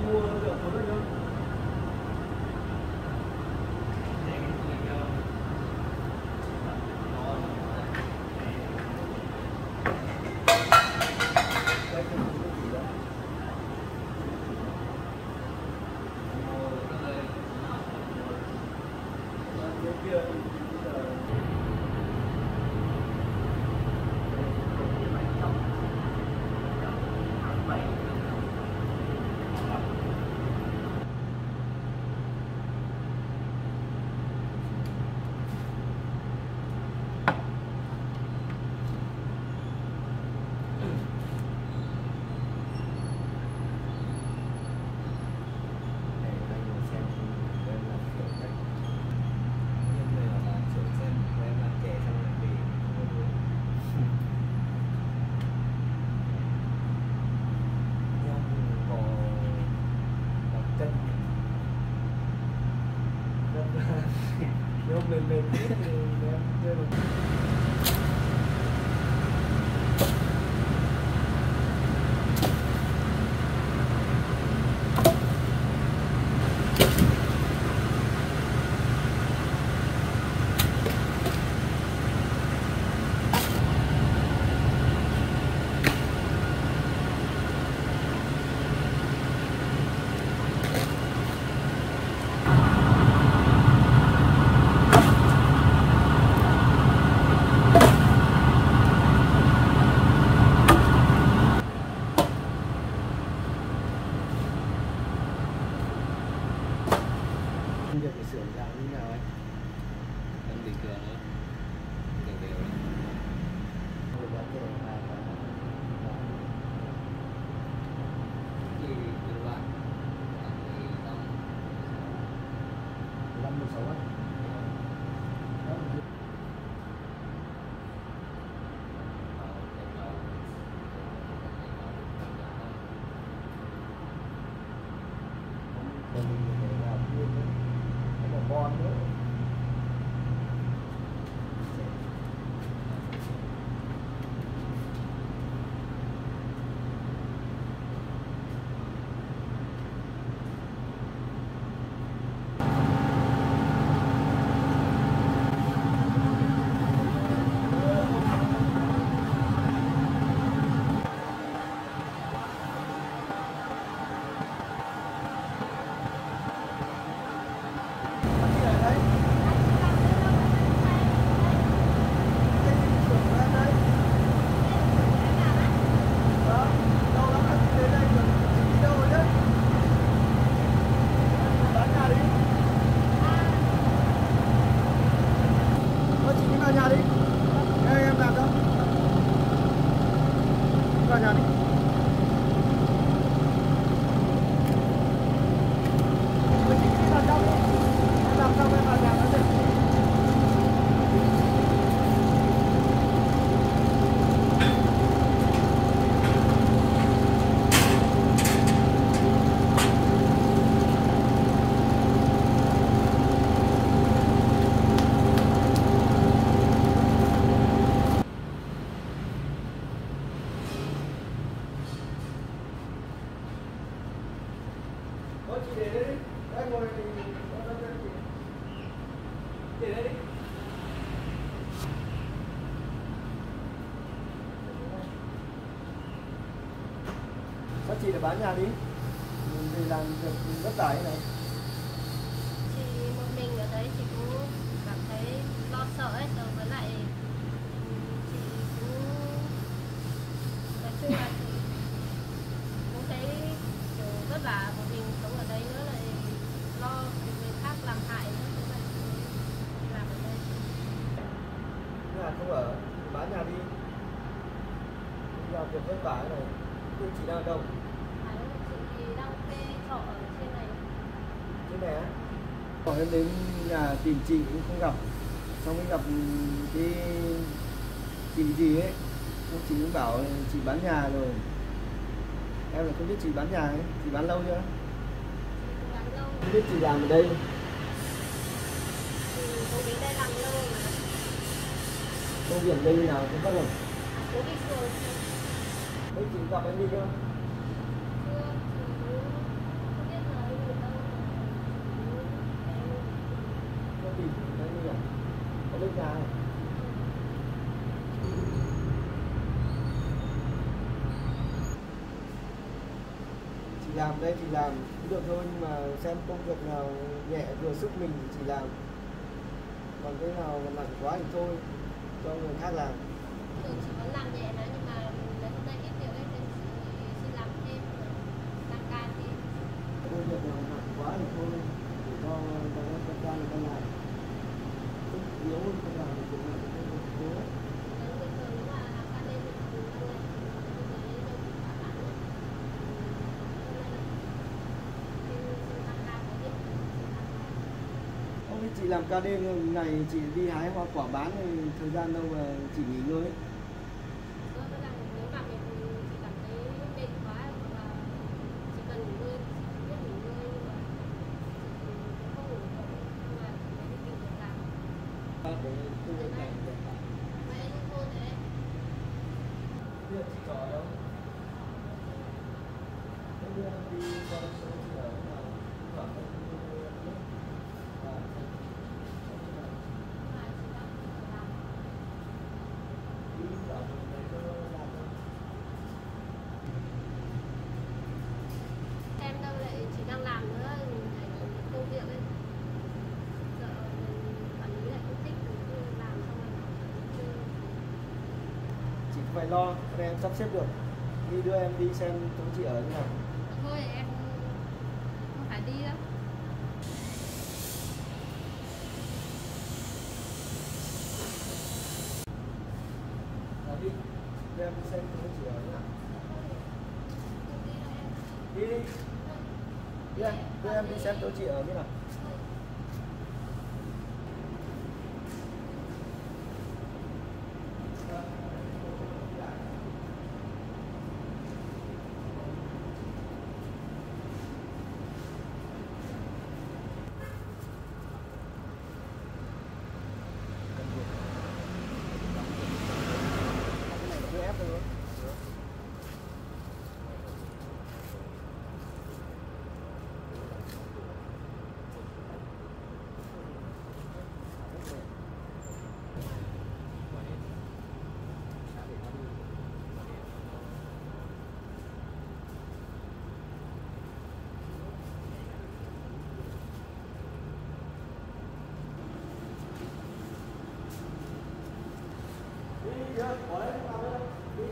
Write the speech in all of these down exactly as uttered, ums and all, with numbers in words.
mua rượu cuốn được không? Nếu mềm mềm tí thì em chơi được. Giờ phải sửa dạng như nào anh? Vẫn bình thường thôi, đều đều đấy. Rồi bán rồi là Thì từ bạn năm mươi sáu á. Mình phải làm luôn đấy. Nó là bon nữa. Vào nhà đi. Mình đi vào trong đi. Em làm xong em vào nhà nó đi. Ôi chị để đây đi. Đây ngồi thì để đây đi. Các chị để bán nhà đi. Mình thì làm việc rất tải này. Chị một mình ở đấy chị cũng cảm thấy lo sợ ấy, rồi với lại chị cũng nói chung là chị cũng thấy kiểu vất vả một mình sống ở đấy nữa, lại lo người khác làm hại nữa, thế vậy chị làm ở đây. Nhà không ở, bán nhà đi. Làm việc vất vả này. Cô chị đang ở đâu? À, chị thì đang thuê trọ ở trên này. Trên này á? Hỏi em đến nhà tìm chị cũng không gặp. Xong mới gặp cái chị gì ấy. Chị cũng bảo chị bán nhà rồi. Em là không biết chị bán nhà ấy. Chị bán lâu chưa? Chị cũng bán lâu. Không biết chị làm ở đây. Chị cũng đến đây làm lâu mà. Công việc đây như nào cũng bắt đầu. À, cố đi rồi. Mấy chị gặp em đi chưa? Chưa, chị cũng không làm đây thì làm cũng được thôi, nhưng mà xem công việc nào nhẹ vừa sức mình thì chỉ làm, còn cái nào mà nặng quá thì thôi cho người khác làm. Thường chị vẫn làm nhẹ đó, nhưng mà lấy hôm nay ít việc ấy thì chị xin làm thêm, tăng ca thêm. Công việc nào nặng quá thì thôi để cho cho nó tăng ca người ta làm, không yếu hơn không làm thì cũng là cái công việc cố. Nếu bình thường nếu mà làm ca đêm thì cũng tăng lên, nhưng mà lấy đâu cũng khá hẳn ấy. Hôm nay là xin tăng ca có việc, xin tăng ca. Hôm nay chị làm ca đêm ngày chị đi hái hoa quả bán thì thời gian đâu mà chị nghỉ ngơi ấy. Đó, tức là nếu mà mình chị cảm thấy mệt quá hoặc là chỉ cần nghỉ ngơi thì chị biết nghỉ ngơi, nhưng mà chị không ngủ được, nhưng mà chị mới đi tìm việc làm. Để tôi Thế để này, vậy anh cô thế. bây giờ chị trò ở đâu? Tôi đưa em đi qua số chị ở nào khoảng cách đi nước và Mà chị đang phải làm. đi ở một cái cơ làm đâu. Em đâu lại chị đang làm nữa, mình phải công việc ấy. Sợ mình quản lý lại không thích, mình cứ làm xong rồi nó chưa. Chị phải lo, cái này em sắp xếp được. Đi đưa em đi xem chỗ chị ở như nào. Thôi em không phải đi đâu. Là đi, đưa em đi xem chỗ chị ở như nào. Không đi đâu em. Đi đi, đưa em, đưa em đi xem chỗ chị ở như nào. Cái này cứ ép thôi. Đi, đi, bỏ đấy, vào đây, đi.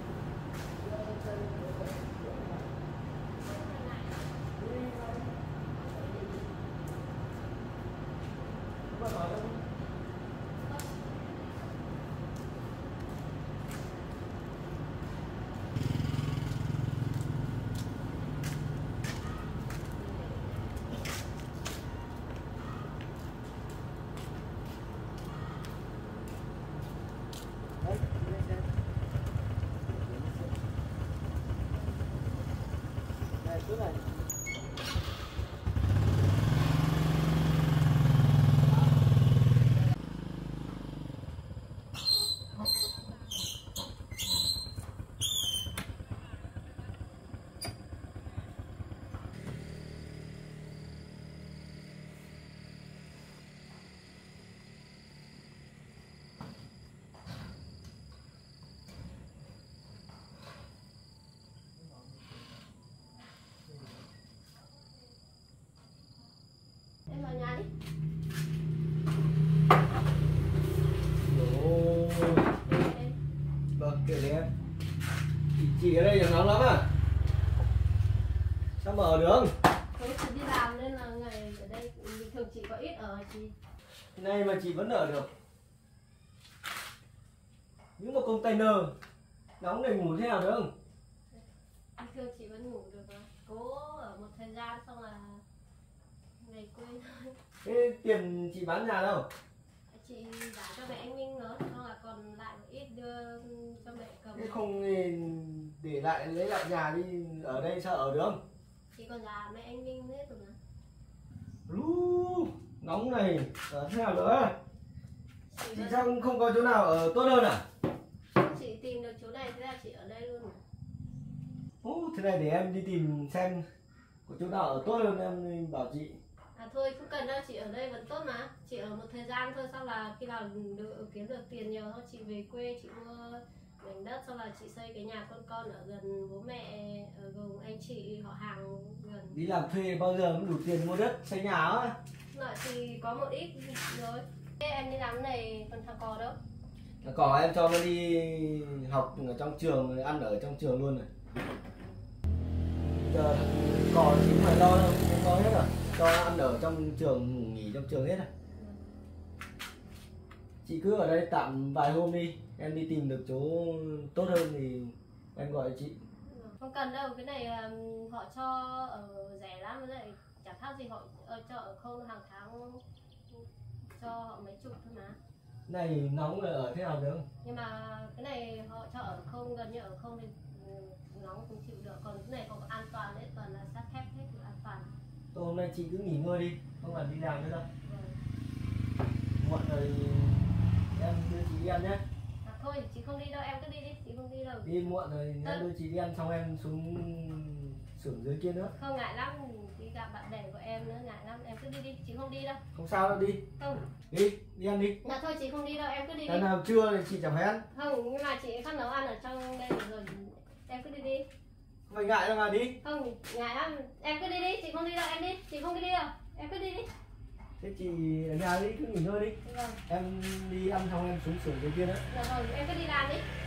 Đấy, đi lên xem. Này, cứ này. Em vào nhà đi. Ồ. Em. Vâng, kể đi em. Chị, chị ở đây nóng lắm à? Sao mà ở được? Thôi chị đi làm nên là ngày ở đây bình thường chị có ít ở chị. Thế này mà chị vẫn ở được. Những một container nóng này ngủ thế nào được không? Bình thường chị vẫn ngủ được mà. Cố ở một thời gian xong là về quê thôi. Thế tiền chị bán nhà đâu? Chị trả cho mẹ anh Minh nữa, xong là còn lại một ít đưa cho mẹ cầm. Thế không thì để lại lấy lại nhà đi, ở đây sao ở được không? Chị còn trả mẹ anh Minh hết rồi mà. Lú, nóng này, ở thế nào nữa? Chị, Chị vẫn... sao không có chỗ nào ở tốt hơn à? chị tìm được chỗ này thế là chị ở đây luôn mà. Ồ, thế này để em đi tìm xem có chỗ nào ở tốt hơn em bảo chị. À thôi không cần đâu, chị ở đây vẫn tốt mà. Chị ở một thời gian thôi, xong là khi nào được kiếm được tiền nhiều thôi chị về quê chị mua mảnh đất, xong là chị xây cái nhà con con ở gần bố mẹ, ở gần anh chị họ hàng gần. Đi làm thuê bao giờ mới đủ tiền mua đất xây nhà á? Lợi thì có một ít rồi. Thế em đi làm cái này còn thằng cò đâu? Thằng cỏ em cho nó đi học ở trong trường, ăn ở trong trường luôn rồi. Giờ thằng cỏ chỉ phải lo đâu, không lo hết rồi. Cho nó ăn ở trong trường, ngủ nghỉ trong trường hết rồi. Chị cứ ở đây tạm vài hôm đi, em đi tìm được chỗ tốt hơn thì em gọi chị. Không cần đâu, cái này um, họ cho ở rẻ lắm, với lại chả khác gì họ ờ, cho ở không, hàng tháng cho họ mấy chục thôi mà. Này nóng là ở thế nào được không? Nhưng mà cái này họ cho ở không, gần như ở không thì nóng cũng chịu được, còn cái này họ an toàn đấy, toàn là sắt thép hết thì an toàn. Thôi hôm nay chị cứ nghỉ ngơi đi, không cần đi làm nữa đâu. Vâng. Muộn rồi em đưa chị đi ăn nhé. À, thôi chị không đi đâu, em cứ đi đi, chị không đi đâu. Đi muộn rồi em Ừ. đưa chị đi ăn xong em xuống xưởng dưới kia nữa. Không ngại lắm, đi gặp bạn bè của em nữa, ngại lắm, em cứ đi đi, chị không đi đâu. Không sao đâu, đi. Không. Đi, đi ăn đi. Dạ thôi chị không đi đâu, em cứ đi đi. Lần nào trưa thì chị chẳng phải ăn. Không, nhưng mà chị không nấu ăn ở trong đây rồi, em cứ đi đi. Mày ngại đâu mà đi. Không, ngại lắm, em cứ đi đi, chị không đi đâu, em đi, chị không đi đâu, em cứ đi đi. Thế chị ở nhà đi, cứ nghỉ ngơi đi. Vâng. Em đi ăn xong em xuống xưởng dưới kia nữa. Dạ vâng, em cứ đi làm đi.